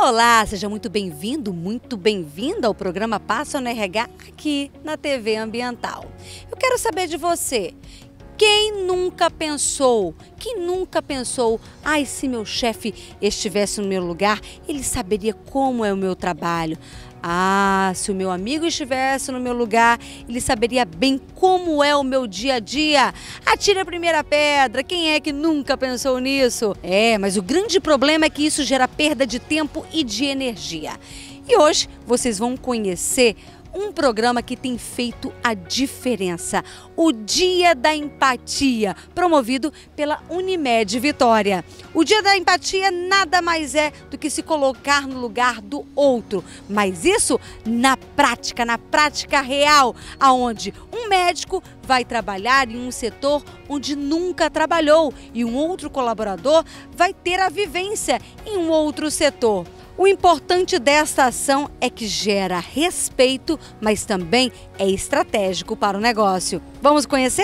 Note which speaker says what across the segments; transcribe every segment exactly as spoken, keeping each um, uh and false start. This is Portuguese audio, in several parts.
Speaker 1: Olá, seja muito bem-vindo, muito bem-vinda ao programa Passa no R H aqui na T V Ambiental. Eu quero saber de você, quem nunca pensou, quem nunca pensou, ai, se meu chefe estivesse no meu lugar, ele saberia como é o meu trabalho. Ah, se o meu amigo estivesse no meu lugar, ele saberia bem como é o meu dia a dia. Atire a primeira pedra, quem é que nunca pensou nisso? É, mas o grande problema é que isso gera perda de tempo e de energia. E hoje vocês vão conhecer um programa que tem feito a diferença, o Dia da Empatia, promovido pela Unimed Vitória. O Dia da Empatia nada mais é do que se colocar no lugar do outro, mas isso na prática, na prática real, aonde um médico vai trabalhar em um setor onde nunca trabalhou e um outro colaborador vai ter a vivência em um outro setor. O importante desta ação é que gera respeito, mas também é estratégico para o negócio. Vamos conhecer?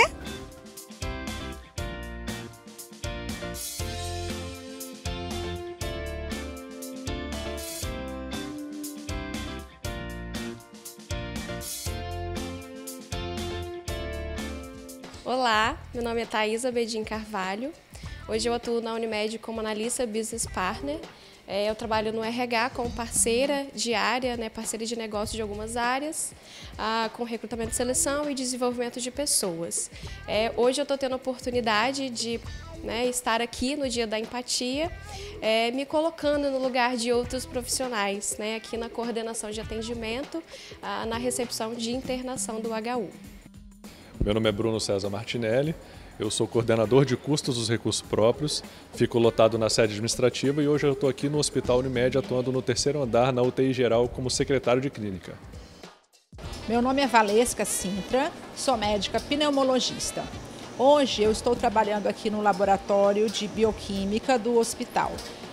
Speaker 2: Olá, meu nome é Thaisa Bedin Carvalho. Hoje eu atuo na Unimed como analista Business Partner. Eu trabalho no R H como parceira de área, né, parceira de negócio de algumas áreas, ah, com recrutamento e seleção e desenvolvimento de pessoas. É, hoje eu estou tendo a oportunidade de né, estar aqui no Dia da Empatia, é, me colocando no lugar de outros profissionais, né, aqui na coordenação de atendimento, ah, na recepção de internação do H U.
Speaker 3: Meu nome é Bruno César Martinelli. Eu sou coordenador de custos dos recursos próprios, fico lotado na sede administrativa e hoje eu estou aqui no Hospital Unimed atuando no terceiro andar na U T I geral como secretário de clínica.
Speaker 4: Meu nome é Valesca Sintra, sou médica pneumologista. Hoje eu estou trabalhando aqui no laboratório de bioquímica do hospital.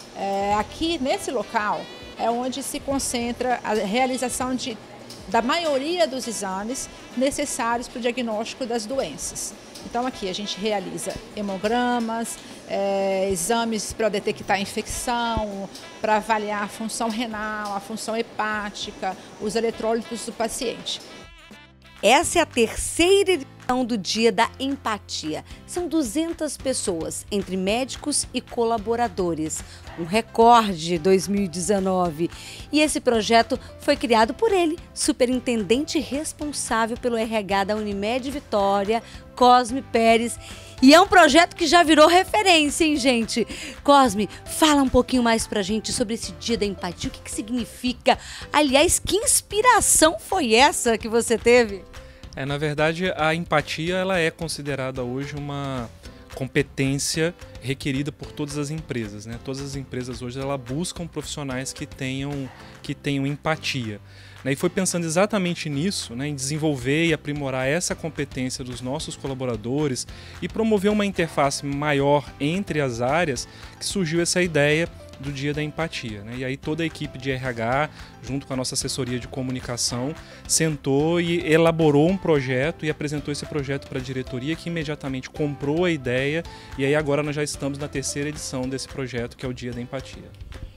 Speaker 4: É, aqui nesse local é onde se concentra a realização de, da maioria dos exames necessários para o diagnóstico das doenças. Então aqui a gente realiza hemogramas, é, exames para detectar infecção, para avaliar a função renal, a função hepática, os eletrólitos do paciente.
Speaker 1: Essa é a terceira edição do Dia da Empatia. São duzentas pessoas, entre médicos e colaboradores. Um recorde de dois mil e dezenove. E esse projeto foi criado por ele, superintendente responsável pelo R H da Unimed Vitória, Cosme Pérez. E é um projeto que já virou referência, hein, gente? Cosme, fala um pouquinho mais pra gente sobre esse Dia da Empatia. O que que significa? Aliás, que inspiração foi essa que você teve?
Speaker 5: É, na verdade, a empatia ela é considerada hoje uma competência requerida por todas as empresas, né? Todas as empresas hoje ela buscam profissionais que tenham, que tenham empatia. Né? E foi pensando exatamente nisso, né? Em desenvolver e aprimorar essa competência dos nossos colaboradores e promover uma interface maior entre as áreas que surgiu essa ideia do Dia da Empatia. Né? E aí toda a equipe de R H, junto com a nossa assessoria de comunicação, sentou e elaborou um projeto e apresentou esse projeto para a diretoria, que imediatamente comprou a ideia, e aí agora nós já estamos na terceira edição desse projeto, que é o Dia da Empatia.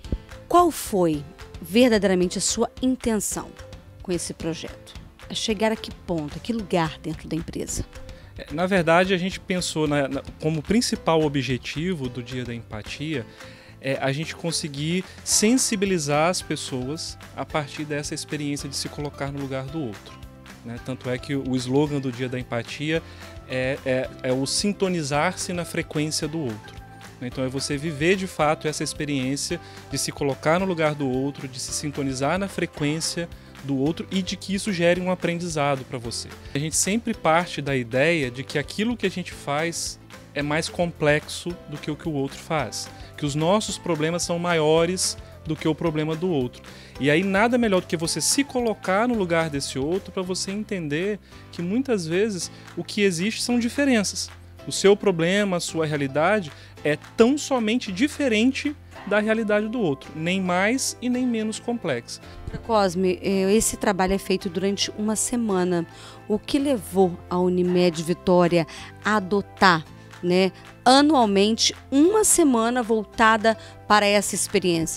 Speaker 1: Qual foi verdadeiramente a sua intenção com esse projeto? A chegar a que ponto, a que lugar dentro da empresa?
Speaker 5: Na verdade, a gente pensou na, na, como principal objetivo do Dia da Empatia é a gente conseguir sensibilizar as pessoas a partir dessa experiência de se colocar no lugar do outro. Né? Tanto é que o slogan do Dia da Empatia é, é, é o sintonizar-se na frequência do outro. Então é você viver de fato essa experiência de se colocar no lugar do outro, de se sintonizar na frequência do outro e de que isso gere um aprendizado para você. A gente sempre parte da ideia de que aquilo que a gente faz é mais complexo do que o que o outro faz, que os nossos problemas são maiores do que o problema do outro. E aí nada melhor do que você se colocar no lugar desse outro para você entender que muitas vezes o que existe são diferenças. O seu problema, a sua realidade é tão somente diferente da realidade do outro, nem mais e nem menos complexa.
Speaker 1: Cosme, esse trabalho é feito durante uma semana. O que levou a Unimed Vitória a adotar, né, anualmente uma semana voltada para essa experiência?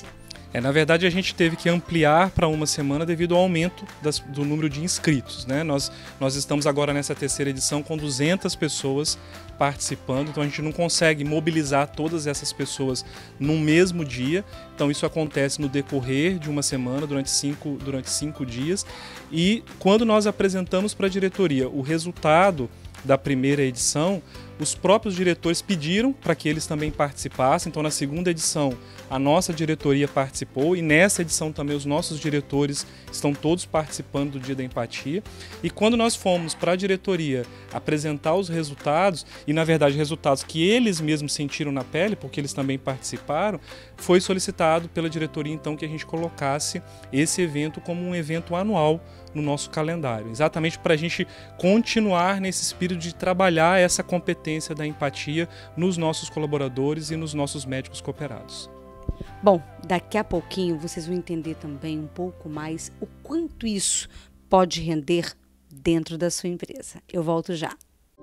Speaker 5: É, na verdade, a gente teve que ampliar para uma semana devido ao aumento das, do número de inscritos, né? Nós, nós estamos agora nessa terceira edição com duzentas pessoas participando, então a gente não consegue mobilizar todas essas pessoas no mesmo dia. Então isso acontece no decorrer de uma semana, durante cinco, durante cinco dias. E quando nós apresentamos para a diretoria o resultado da primeira edição, os próprios diretores pediram para que eles também participassem. Então, na segunda edição, a nossa diretoria participou e nessa edição também os nossos diretores estão todos participando do Dia da Empatia. E quando nós fomos para a diretoria apresentar os resultados, e na verdade resultados que eles mesmos sentiram na pele, porque eles também participaram, foi solicitado pela diretoria então que a gente colocasse esse evento como um evento anual no nosso calendário, exatamente para a gente continuar nesse espírito de trabalhar essa competência da empatia nos nossos colaboradores e nos nossos médicos cooperados.
Speaker 1: Bom, daqui a pouquinho vocês vão entender também um pouco mais o quanto isso pode render dentro da sua empresa. Eu volto já.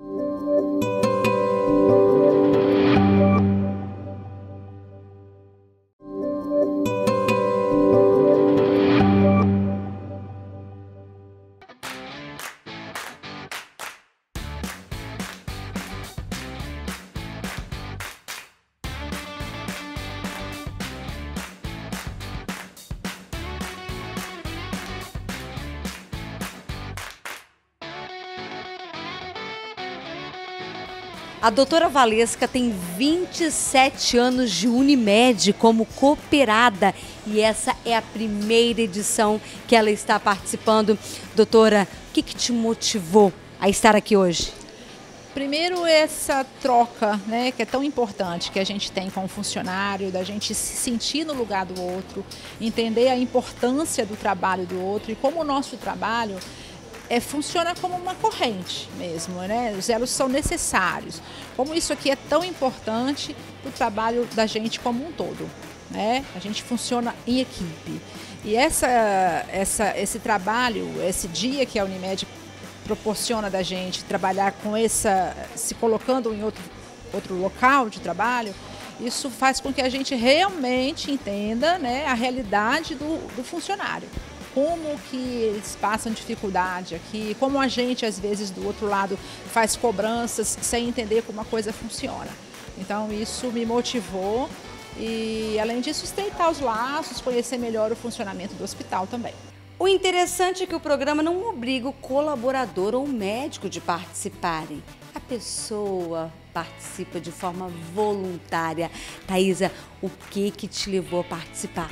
Speaker 1: A doutora Valesca tem vinte e sete anos de Unimed como cooperada e essa é a primeira edição que ela está participando. Doutora, o que, que te motivou a estar aqui hoje?
Speaker 4: Primeiro, essa troca, né, que é tão importante que a gente tem com o funcionário, da gente se sentir no lugar do outro, entender a importância do trabalho do outro e como o nosso trabalho É, funciona como uma corrente mesmo, né? Os elos são necessários. Como isso aqui é tão importante para o trabalho da gente como um todo, né? A gente funciona em equipe. E essa, essa, esse trabalho, esse dia que a Unimed proporciona da gente trabalhar com essa, se colocando em outro, outro local de trabalho, isso faz com que a gente realmente entenda, né, a realidade do, do funcionário. Como que eles passam dificuldade aqui, como a gente, às vezes, do outro lado, faz cobranças sem entender como a coisa funciona. Então, isso me motivou e, além disso, estreitar os laços, conhecer melhor o funcionamento do hospital também.
Speaker 1: O interessante é que o programa não obriga o colaborador ou o médico de participarem. A pessoa participa de forma voluntária. Thaisa, o que que te levou a participar?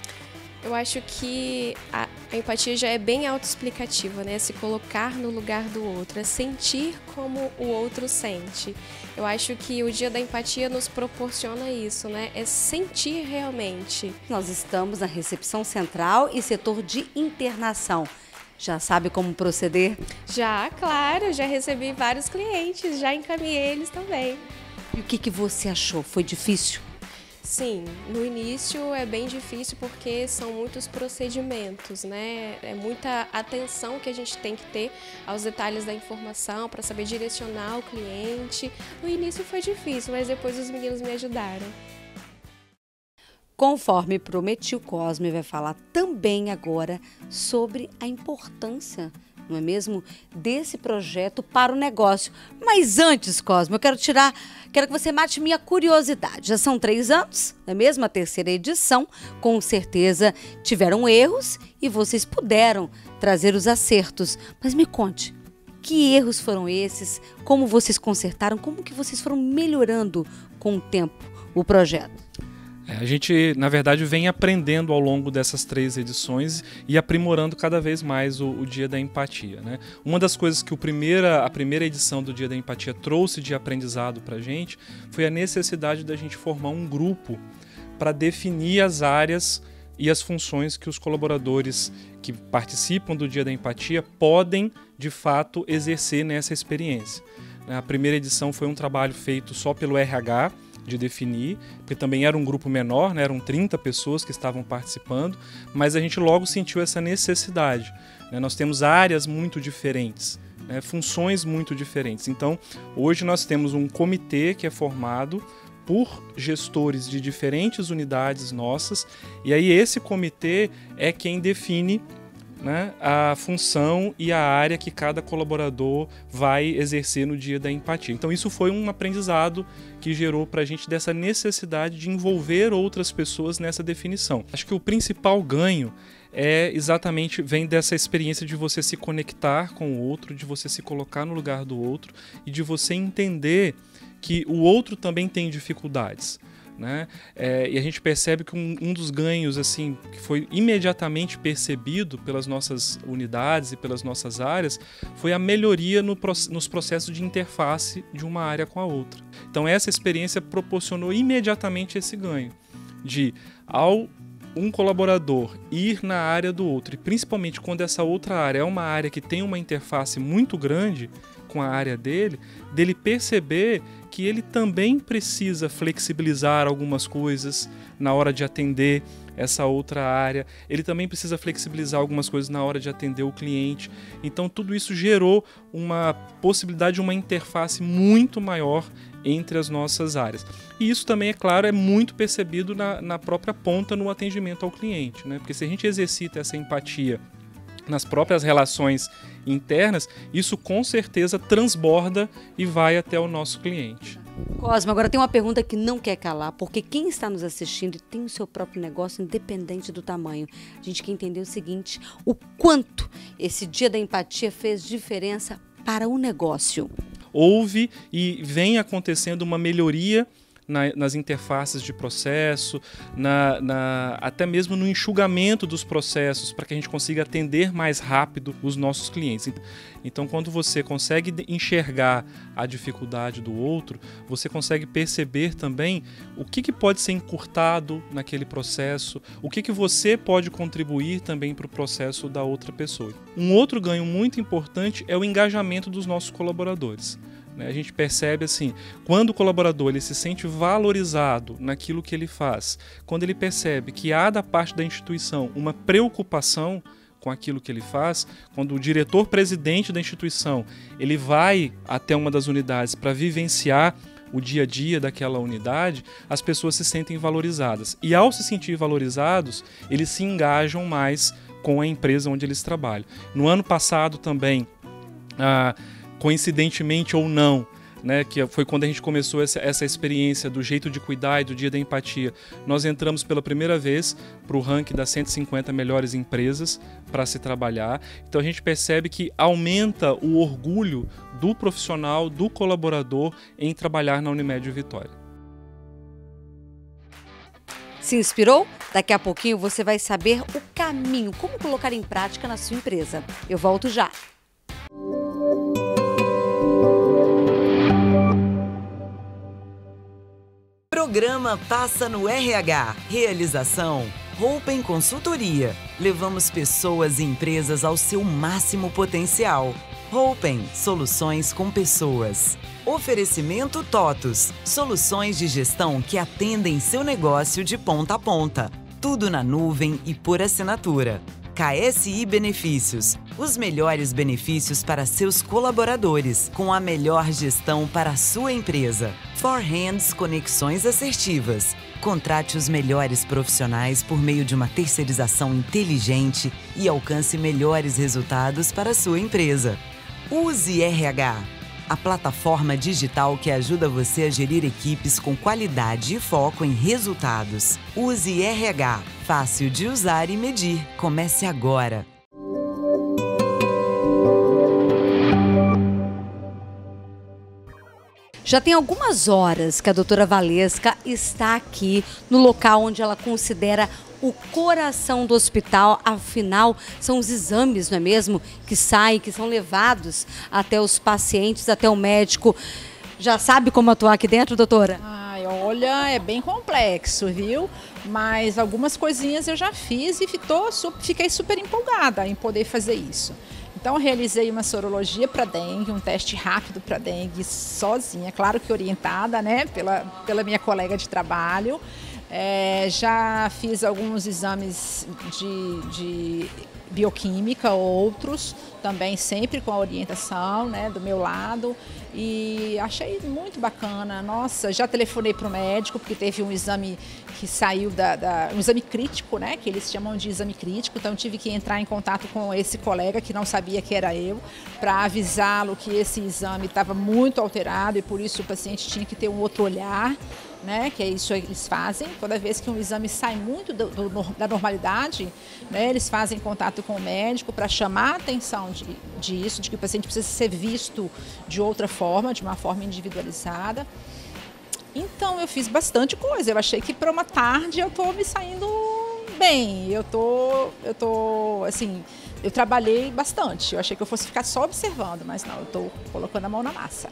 Speaker 2: Eu acho que a, a empatia já é bem autoexplicativa, né? Se colocar no lugar do outro, é sentir como o outro sente. Eu acho que o Dia da Empatia nos proporciona isso, né? É sentir realmente.
Speaker 1: Nós estamos na recepção central e setor de internação. Já sabe como proceder?
Speaker 2: Já, claro, já recebi vários clientes, já encaminhei eles também.
Speaker 1: E o que que você achou? Foi difícil?
Speaker 2: Sim, no início é bem difícil porque são muitos procedimentos, né? É muita atenção que a gente tem que ter aos detalhes da informação para saber direcionar o cliente. No início foi difícil, mas depois os meninos me ajudaram.
Speaker 1: Conforme prometi, o Cosme vai falar também agora sobre a importância, não é mesmo, desse projeto para o negócio. Mas antes, Cosme, eu quero tirar, quero que você mate minha curiosidade. Já são três anos, não é mesmo? A terceira edição, com certeza tiveram erros e vocês puderam trazer os acertos. Mas me conte, que erros foram esses? Como vocês consertaram? Como que vocês foram melhorando com o tempo o projeto?
Speaker 5: A gente, na verdade, vem aprendendo ao longo dessas três edições e aprimorando cada vez mais o, o Dia da Empatia, né? Uma das coisas que o primeira, a primeira edição do Dia da Empatia trouxe de aprendizado para a gente foi a necessidade da gente formar um grupo para definir as áreas e as funções que os colaboradores que participam do Dia da Empatia podem, de fato, exercer nessa experiência. A primeira edição foi um trabalho feito só pelo R H, de definir, porque também era um grupo menor, né? Eram trinta pessoas que estavam participando, mas a gente logo sentiu essa necessidade, né? Nós temos áreas muito diferentes, né? Funções muito diferentes. Então, hoje nós temos um comitê que é formado por gestores de diferentes unidades nossas, e aí esse comitê é quem define, né, a função e a área que cada colaborador vai exercer no dia da empatia. Então isso foi um aprendizado que gerou para a gente dessa necessidade de envolver outras pessoas nessa definição. Acho que o principal ganho é exatamente, vem dessa experiência de você se conectar com o outro, de você se colocar no lugar do outro e de você entender que o outro também tem dificuldades, né? É, e a gente percebe que um, um dos ganhos assim, que foi imediatamente percebido pelas nossas unidades e pelas nossas áreas foi a melhoria no, nos processos de interface de uma área com a outra. Então essa experiência proporcionou imediatamente esse ganho de, ao um colaborador ir na área do outro, e principalmente quando essa outra área é uma área que tem uma interface muito grande com a área dele, dele perceber que ele também precisa flexibilizar algumas coisas na hora de atender essa outra área, ele também precisa flexibilizar algumas coisas na hora de atender o cliente. Então tudo isso gerou uma possibilidade de uma interface muito maior entre as nossas áreas. E isso também, é claro, é muito percebido na, na própria ponta no atendimento ao cliente, né? Porque se a gente exercita essa empatia nas próprias relações internas, isso com certeza transborda e vai até o nosso cliente.
Speaker 1: Cosmo, agora tem uma pergunta que não quer calar, porque quem está nos assistindo tem o seu próprio negócio, independente do tamanho. A gente quer entender o seguinte, o quanto esse Dia da Empatia fez diferença para o negócio.
Speaker 5: Houve e vem acontecendo uma melhoria Na, nas interfaces de processo, na, na, até mesmo no enxugamento dos processos, para que a gente consiga atender mais rápido os nossos clientes. Então, quando você consegue enxergar a dificuldade do outro, você consegue perceber também o que, que pode ser encurtado naquele processo, o que, que você pode contribuir também para o processo da outra pessoa. Um outro ganho muito importante é o engajamento dos nossos colaboradores. A gente percebe assim, quando o colaborador ele se sente valorizado naquilo que ele faz, quando ele percebe que há da parte da instituição uma preocupação com aquilo que ele faz, quando o diretor-presidente da instituição ele vai até uma das unidades para vivenciar o dia a dia daquela unidade, as pessoas se sentem valorizadas. E ao se sentir valorizados, eles se engajam mais com a empresa onde eles trabalham. No ano passado também, a coincidentemente ou não, né, que foi quando a gente começou essa, essa experiência do jeito de cuidar e do Dia da Empatia, nós entramos pela primeira vez para o ranking das cento e cinquenta melhores empresas para se trabalhar. Então a gente percebe que aumenta o orgulho do profissional, do colaborador em trabalhar na Unimed Vitória.
Speaker 1: Se inspirou? Daqui a pouquinho você vai saber o caminho, como colocar em prática na sua empresa. Eu volto já.
Speaker 6: Programa Passa no R H. Realização Roupen Consultoria. Levamos pessoas e empresas ao seu máximo potencial. Roupen, soluções com pessoas. Oferecimento TOTUS, soluções de gestão que atendem seu negócio de ponta a ponta. Tudo na nuvem e por assinatura. K S I Benefícios, os melhores benefícios para seus colaboradores, com a melhor gestão para a sua empresa. For Hands Conexões Assertivas. Contrate os melhores profissionais por meio de uma terceirização inteligente e alcance melhores resultados para a sua empresa. Use R H, a plataforma digital que ajuda você a gerir equipes com qualidade e foco em resultados. Use R H, fácil de usar e medir. Comece agora.
Speaker 1: Já tem algumas horas que a doutora Valesca está aqui no local onde ela considera o coração do hospital. Afinal, são os exames, não é mesmo, que saem, que são levados até os pacientes, até o médico. Já sabe como atuar aqui dentro, doutora?
Speaker 4: Ai, olha, é bem complexo, viu? Mas algumas coisinhas eu já fiz e tô, fiquei super empolgada em poder fazer isso. Então, eu realizei uma sorologia para dengue, um teste rápido para dengue sozinha, claro que orientada, né, pela, pela minha colega de trabalho. É, já fiz alguns exames de, de bioquímica, outros, também sempre com a orientação, né, do meu lado, e achei muito bacana. Nossa, já telefonei para o médico, porque teve um exame que saiu, da, da, um exame crítico, né, que eles chamam de exame crítico, então tive que entrar em contato com esse colega que não sabia que era eu, para avisá-lo que esse exame estava muito alterado e por isso o paciente tinha que ter um outro olhar, né, que é isso que eles fazem. Toda vez que um exame sai muito do, do, da normalidade, né, eles fazem contato com o médico para chamar a atenção de, disso, de que o paciente precisa ser visto de outra forma, de uma forma individualizada. Então eu fiz bastante coisa. Eu achei que para uma tarde eu estou me saindo bem. Eu tô, eu tô, assim, eu trabalhei bastante. Eu achei que eu fosse ficar só observando, mas não, eu estou colocando a mão na massa.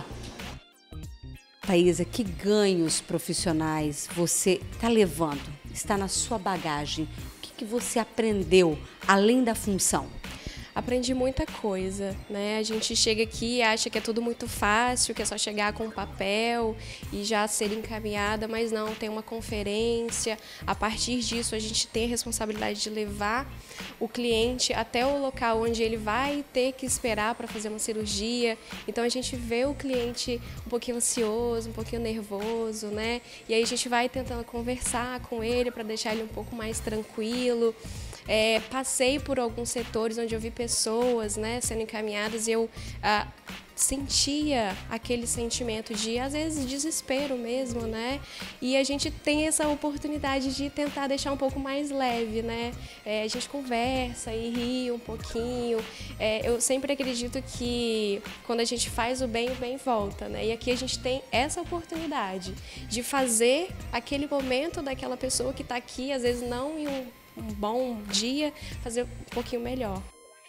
Speaker 1: Thaisa, que ganhos profissionais você está levando? Está na sua bagagem? O que, que você aprendeu além da função?
Speaker 2: Aprendi muita coisa, né? A gente chega aqui e acha que é tudo muito fácil, que é só chegar com um papel e já ser encaminhada, mas não, tem uma conferência. A partir disso, a gente tem a responsabilidade de levar o cliente até o local onde ele vai ter que esperar para fazer uma cirurgia. Então, a gente vê o cliente um pouquinho ansioso, um pouquinho nervoso, né? E aí a gente vai tentando conversar com ele para deixar ele um pouco mais tranquilo. É, passei por alguns setores onde eu vi pessoas, né, sendo encaminhadas e eu ah, sentia aquele sentimento de, às vezes, desespero mesmo, né? E a gente tem essa oportunidade de tentar deixar um pouco mais leve, né? É, a gente conversa e ri um pouquinho. É, eu sempre acredito que quando a gente faz o bem, o bem volta, né? E aqui a gente tem essa oportunidade de fazer aquele momento daquela pessoa que está aqui, às vezes não em um um bom dia, fazer um pouquinho melhor.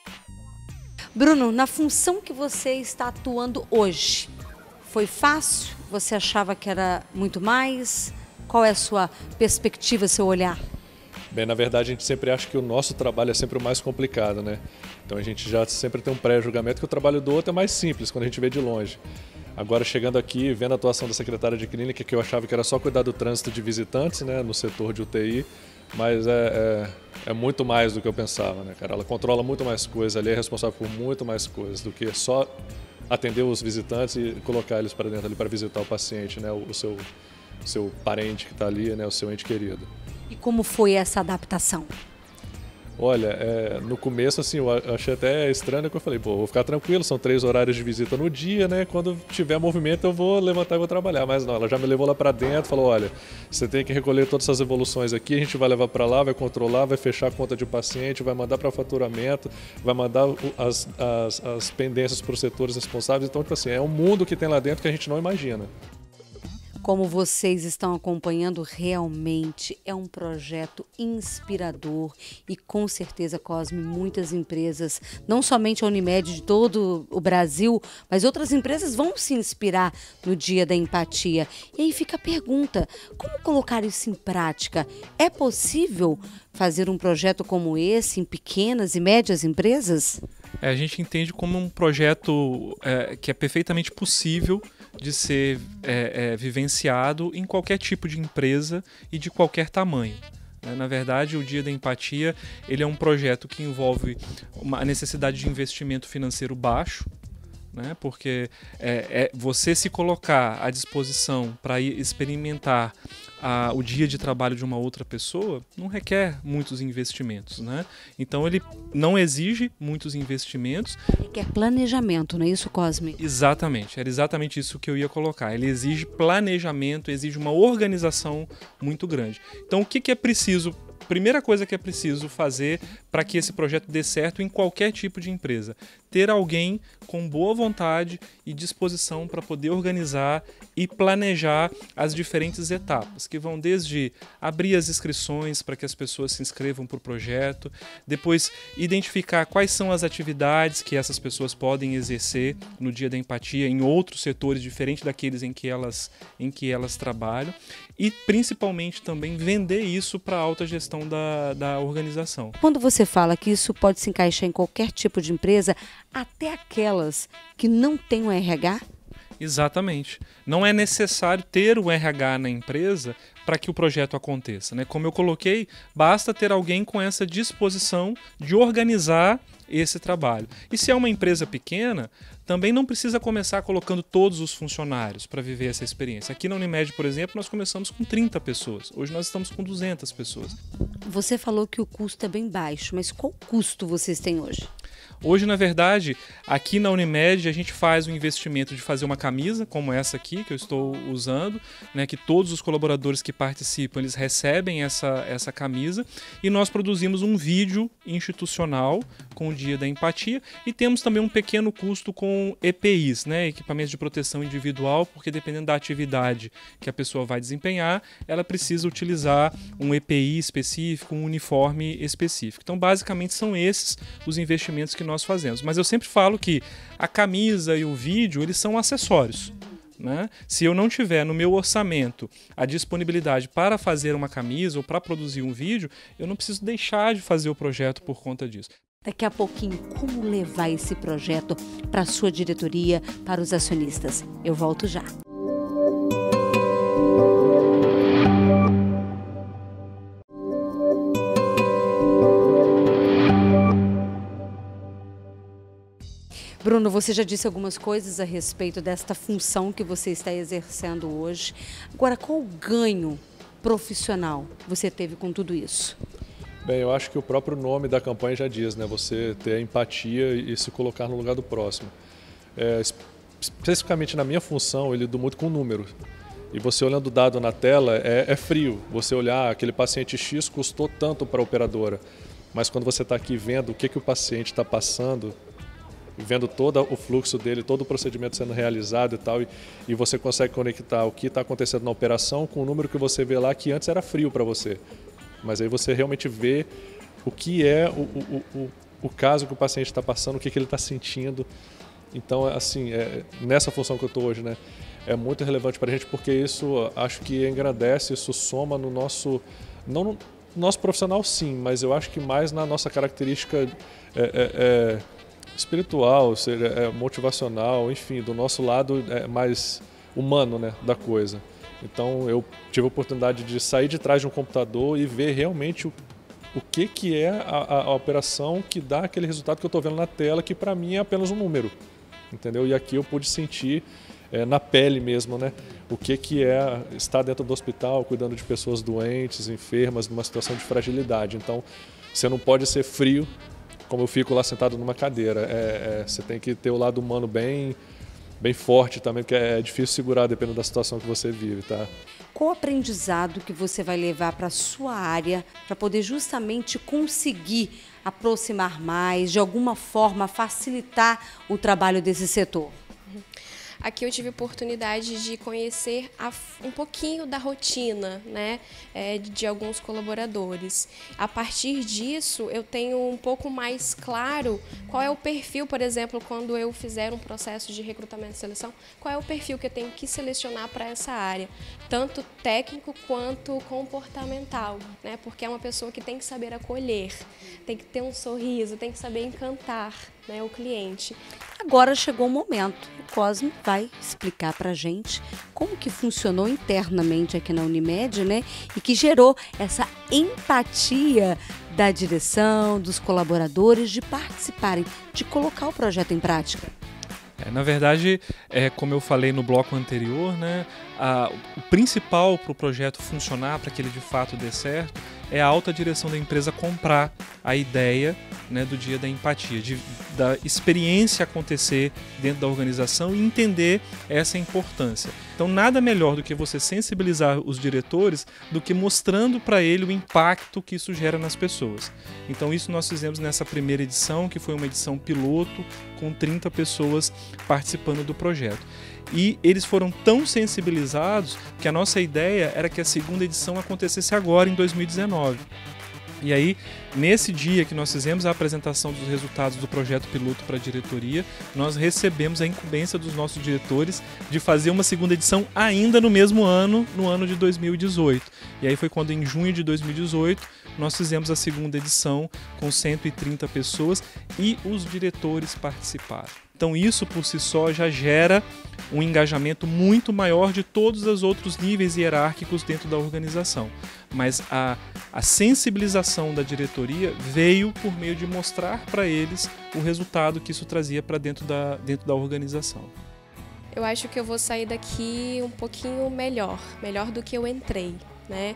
Speaker 1: Bruno, na função que você está atuando hoje, foi fácil? Você achava que era muito mais? Qual é a sua perspectiva, seu olhar?
Speaker 3: Bem, na verdade, a gente sempre acha que o nosso trabalho é sempre o mais complicado, né? Então a gente já sempre tem um pré-julgamento que o trabalho do outro é mais simples, quando a gente vê de longe. Agora, chegando aqui, vendo a atuação da secretária de clínica, que eu achava que era só cuidar do trânsito de visitantes, né, no setor de U T I, mas é, é, é muito mais do que eu pensava, né, cara? Ela controla muito mais coisas, ali é responsável por muito mais coisas do que só atender os visitantes e colocar eles para dentro ali para visitar o paciente, né, o, o seu, o seu parente que está ali, né, o seu ente querido.
Speaker 1: E como foi essa adaptação?
Speaker 3: Olha, é, no começo, assim, eu achei até estranho, que eu falei, pô, vou ficar tranquilo, são três horários de visita no dia, né? Quando tiver movimento eu vou levantar e vou trabalhar. Mas não, ela já me levou lá para dentro, falou, olha, você tem que recolher todas essas evoluções aqui, a gente vai levar para lá, vai controlar, vai fechar a conta de paciente, vai mandar para faturamento, vai mandar as, as, as pendências para os setores responsáveis. Então, tipo assim, é um mundo que tem lá dentro que a gente não imagina.
Speaker 1: Como vocês estão acompanhando, realmente é um projeto inspirador e com certeza, Cosme, muitas empresas, não somente a Unimed de todo o Brasil, mas outras empresas vão se inspirar no Dia da Empatia. E aí fica a pergunta, como colocar isso em prática? É possível fazer um projeto como esse em pequenas e médias empresas?
Speaker 5: É, a gente entende como um projeto é, que é perfeitamente possível de ser é, é, vivenciado em qualquer tipo de empresa e de qualquer tamanho. Na verdade, o Dia da Empatia ele é um projeto que envolve uma necessidade de investimento financeiro baixo, né? Porque é, é você se colocar à disposição para ir experimentar a, o dia de trabalho de uma outra pessoa não requer muitos investimentos, né? Então ele não exige muitos investimentos.
Speaker 1: Requer planejamento, não é isso, Cosme?
Speaker 5: Exatamente, era exatamente isso que eu ia colocar. Ele exige planejamento, exige uma organização muito grande. Então o que, que é preciso? Primeira coisa que é preciso fazer para que esse projeto dê certo em qualquer tipo de empresa, ter alguém com boa vontade e disposição para poder organizar e planejar as diferentes etapas, que vão desde abrir as inscrições para que as pessoas se inscrevam para o projeto, depois identificar quais são as atividades que essas pessoas podem exercer no Dia da Empatia em outros setores diferentes daqueles em que elas, em que elas trabalham, e principalmente também vender isso para a alta gestão da, da organização.
Speaker 1: Quando você fala que isso pode se encaixar em qualquer tipo de empresa, até aquelas que não têm um R H?
Speaker 5: Exatamente. Não é necessário ter o R H na empresa para que o projeto aconteça, né? Como eu coloquei, basta ter alguém com essa disposição de organizar esse trabalho. E se é uma empresa pequena, também não precisa começar colocando todos os funcionários para viver essa experiência. Aqui na Unimed, por exemplo, nós começamos com trinta pessoas. Hoje nós estamos com duzentas pessoas.
Speaker 1: Você falou que o custo é bem baixo, mas qual custo vocês têm hoje?
Speaker 5: Hoje, na verdade, aqui na Unimed, a gente faz o investimento de fazer uma camisa, como essa aqui, que eu estou usando, né, que todos os colaboradores que participam, eles recebem essa, essa camisa, e nós produzimos um vídeo institucional com o Dia da Empatia, e temos também um pequeno custo com E P Is, né, equipamentos de proteção individual, porque dependendo da atividade que a pessoa vai desempenhar, ela precisa utilizar um E P I específico, um uniforme específico. Então, basicamente, são esses os investimentos que nós nós fazemos. Mas eu sempre falo que a camisa e o vídeo, eles são acessórios, né? Se eu não tiver no meu orçamento a disponibilidade para fazer uma camisa ou para produzir um vídeo, eu não preciso deixar de fazer o projeto por conta disso.
Speaker 1: Daqui a pouquinho, como levar esse projeto para a sua diretoria, para os acionistas? Eu volto já. Bruno, você já disse algumas coisas a respeito desta função que você está exercendo hoje. Agora, qual ganho profissional você teve com tudo isso?
Speaker 3: Bem, eu acho que o próprio nome da campanha já diz, né? Você ter a empatia e se colocar no lugar do próximo. É, especificamente na minha função, eu lido muito com números. E você olhando o dado na tela, é, é frio. Você olhar, aquele paciente X custou tanto para a operadora. Mas quando você está aqui vendo o que, que o paciente está passando, vendo todo o fluxo dele, todo o procedimento sendo realizado e tal, e, e você consegue conectar o que está acontecendo na operação com o número que você vê lá, que antes era frio para você. Mas aí você realmente vê o que é o, o, o, o caso que o paciente está passando, o que, que ele está sentindo. Então, assim, é, nessa função que eu estou hoje, né, é muito relevante para a gente, porque isso acho que engrandece, isso soma no nosso... Não no nosso profissional, sim, mas eu acho que mais na nossa característica... É, é, é, espiritual, seja, é, motivacional, enfim, do nosso lado é, mais humano, né, da coisa. Então eu tive a oportunidade de sair de trás de um computador e ver realmente o, o que, que é a, a, a operação que dá aquele resultado que eu estou vendo na tela, que para mim é apenas um número, entendeu? E aqui eu pude sentir é, na pele mesmo, né, o que, que é estar dentro do hospital, cuidando de pessoas doentes, enfermas, numa situação de fragilidade. Então você não pode ser frio, como eu fico lá sentado numa cadeira. É, é, você tem que ter o lado humano bem, bem forte também, porque é difícil segurar dependendo da situação que você vive, tá?
Speaker 1: Qual o aprendizado que você vai levar para a sua área para poder justamente conseguir aproximar mais, de alguma forma facilitar o trabalho desse setor?
Speaker 2: Aqui eu tive a oportunidade de conhecer a, um pouquinho da rotina, né, é, de, de alguns colaboradores. A partir disso, eu tenho um pouco mais claro qual é o perfil, por exemplo, quando eu fizer um processo de recrutamento e seleção, qual é o perfil que eu tenho que selecionar para essa área, tanto técnico quanto comportamental, né, porque é uma pessoa que tem que saber acolher, tem que ter um sorriso, tem que saber encantar, né, o cliente.
Speaker 1: Agora chegou o momento, o Cosme vai explicar para a gente como que funcionou internamente aqui na Unimed, né? E que gerou essa empatia da direção, dos colaboradores de participarem, de colocar o projeto em prática.
Speaker 5: É, na verdade, é, como eu falei no bloco anterior, né, a, o principal para o projeto funcionar, para que ele de fato dê certo, é a alta direção da empresa comprar a ideia, né, do Dia da Empatia, de, da experiência acontecer dentro da organização e entender essa importância. Então, nada melhor do que você sensibilizar os diretores do que mostrando para ele o impacto que isso gera nas pessoas. Então, isso nós fizemos nessa primeira edição, que foi uma edição piloto, com trinta pessoas participando do projeto. E eles foram tão sensibilizados que a nossa ideia era que a segunda edição acontecesse agora, em dois mil e dezenove. E aí, nesse dia que nós fizemos a apresentação dos resultados do projeto piloto para a diretoria, nós recebemos a incumbência dos nossos diretores de fazer uma segunda edição ainda no mesmo ano, no ano de dois mil e dezoito. E aí foi quando, em junho de dois mil e dezoito, nós fizemos a segunda edição com cento e trinta pessoas e os diretores participaram. Então isso por si só já gera um engajamento muito maior de todos os outros níveis hierárquicos dentro da organização. Mas a, a sensibilização da diretoria veio por meio de mostrar para eles o resultado que isso trazia para dentro da, dentro da organização.
Speaker 2: Eu acho que eu vou sair daqui um pouquinho melhor, melhor do que eu entrei, né?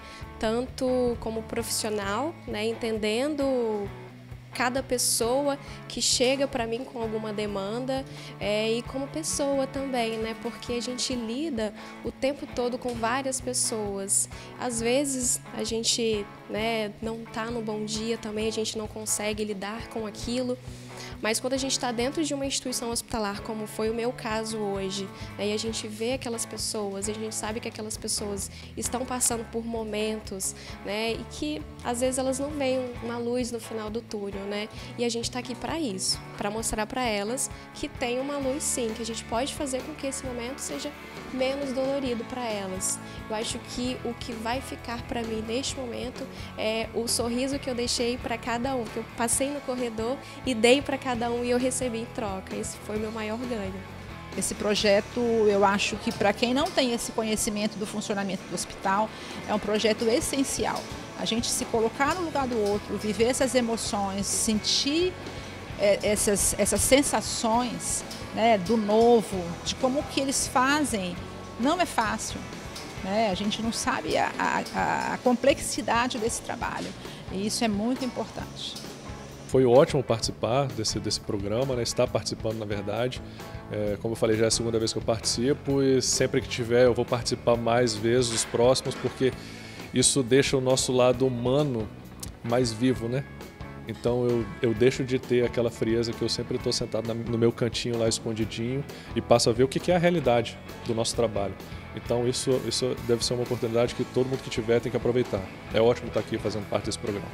Speaker 2: Tanto como profissional, né? Entendendo cada pessoa que chega para mim com alguma demanda é, e como pessoa também, né? Porque a gente lida o tempo todo com várias pessoas. Às vezes a gente, né, não está no bom dia também, a gente não consegue lidar com aquilo. Mas quando a gente está dentro de uma instituição hospitalar, como foi o meu caso hoje, né, e a gente vê aquelas pessoas, e a gente sabe que aquelas pessoas estão passando por momentos, né, e que às vezes elas não veem uma luz no final do túnel, né, e a gente está aqui para isso, para mostrar para elas que tem uma luz sim, que a gente pode fazer com que esse momento seja menos dolorido para elas. Eu acho que o que vai ficar para mim neste momento é o sorriso que eu deixei para cada um, que eu passei no corredor e dei para cada um e eu recebi em troca. Esse foi o meu maior ganho.
Speaker 4: Esse projeto, eu acho que para quem não tem esse conhecimento do funcionamento do hospital, é um projeto essencial. A gente se colocar no lugar do outro, viver essas emoções, sentir é, essas, essas sensações, né, do novo, de como que eles fazem, não é fácil, né? A gente não sabe a, a, a complexidade desse trabalho e isso é muito importante.
Speaker 3: Foi ótimo participar desse, desse programa, né? Estar participando na verdade. É, como eu falei, já é a segunda vez que eu participo e sempre que tiver eu vou participar mais vezes dos próximos, porque isso deixa o nosso lado humano mais vivo, né? Então eu, eu deixo de ter aquela frieza que eu sempre estou sentado na, no meu cantinho lá escondidinho e passo a ver o que, que é a realidade do nosso trabalho. Então isso, isso deve ser uma oportunidade que todo mundo que tiver tem que aproveitar. É ótimo estar aqui fazendo parte desse programa.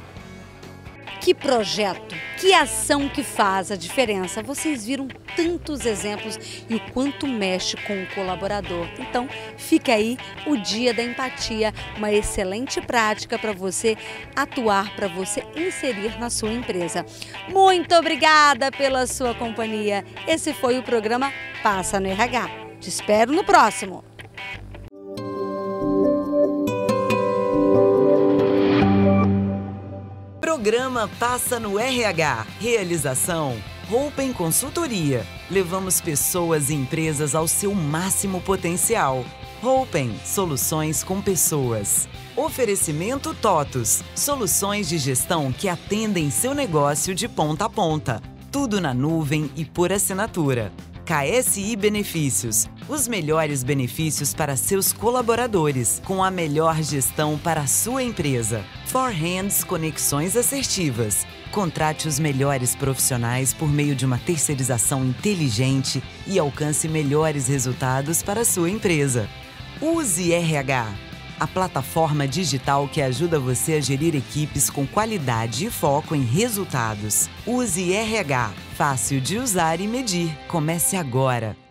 Speaker 1: Que projeto, que ação que faz a diferença. Vocês viram tantos exemplos e o quanto mexe com o colaborador. Então, fica aí o Dia da Empatia, uma excelente prática para você atuar, para você inserir na sua empresa. Muito obrigada pela sua companhia. Esse foi o programa Passa no R H. Te espero no próximo.
Speaker 6: Programa Passa no R H. Realização Roupen Consultoria. Levamos pessoas e empresas ao seu máximo potencial. Roupen, soluções com pessoas. Oferecimento TOTUS, soluções de gestão que atendem seu negócio de ponta a ponta. Tudo na nuvem e por assinatura. K S I Benefícios, os melhores benefícios para seus colaboradores, com a melhor gestão para a sua empresa. For Hands Conexões Assertivas. Contrate os melhores profissionais por meio de uma terceirização inteligente e alcance melhores resultados para a sua empresa. Use R H, a plataforma digital que ajuda você a gerir equipes com qualidade e foco em resultados. Use R H, fácil de usar e medir. Comece agora.